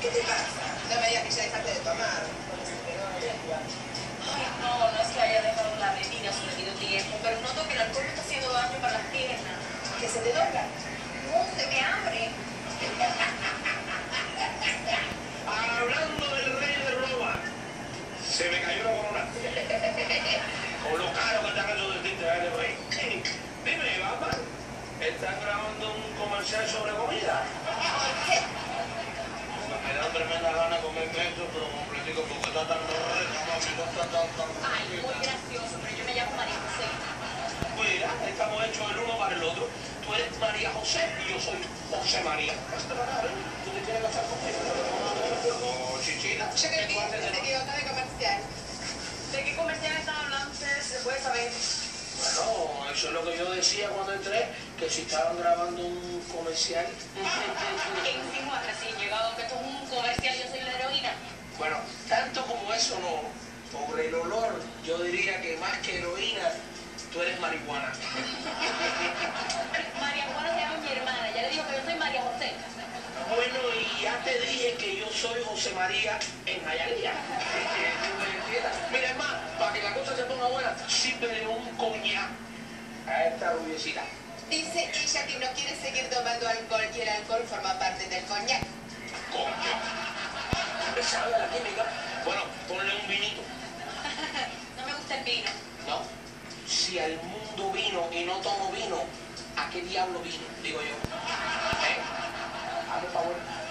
¿Qué te pasa? No me digas que ya dejaste de tomar. Ay, no, no es que haya dejado la bebida su debido tiempo, pero noto que el alcohol me está haciendo daño para las piernas. ¿Que se te dobla? No, se me abre. Hablando del rey de Roma, se me cayó la corona. Con lo caro que están esos distintos de este país. Dime, Batman, ¿están grabando un comercial sobre comida? ¿Qué? Me da tremenda gana comer esto, pero completico, porque está tan rico, mami, no está tan Ay, muy gracioso, pero yo me llamo María José. Mira, estamos hechos el uno para el otro. Tú eres María José y yo soy José María. ¿Tú te quieres casar conmigo? No, chichita. Yo creo que se equivocó de comercial. ¿De qué comercial están hablando ustedes? ¿Se puede saber? Bueno, eso es lo que yo decía cuando entré, que si estaban grabando un comercial. ¿Qué insinúa recién llegado que esto es un comercial? Yo soy la heroína. Bueno, tanto como eso no. Por el olor, yo diría que más que heroína, tú eres marihuana. María Juana se llama mi hermana. Ya le digo que yo soy María José. Bueno, y ya te dije que yo soy José María en Jayalía. Mira, hermano, para que la cosa se ponga buena, sírvele un coñac a esta rubiecita. Dice ella que no quiere seguir tomando alcohol y el alcohol forma parte del coñac. Coño. ¿Sabe la química? Bueno, ponle un vinito. No me gusta el vino. No. Si al mundo vino y no tomo vino, ¿a qué diablo vino? Digo yo. ¿Eh? Hazme favor.